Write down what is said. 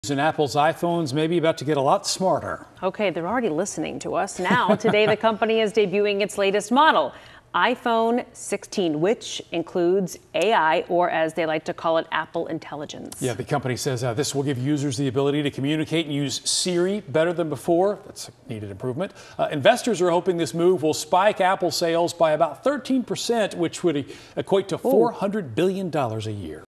And Apple's iPhones may be about to get a lot smarter. Okay, they're already listening to us now. Today, the company is debuting its latest model, iPhone 16, which includes AI, or as they like to call it, Apple Intelligence. Yeah, the company says this will give users the ability to communicate and use Siri better than before. That's a needed improvement. Investors are hoping this move will spike Apple sales by about 13%, which would equate to $400 billion a year.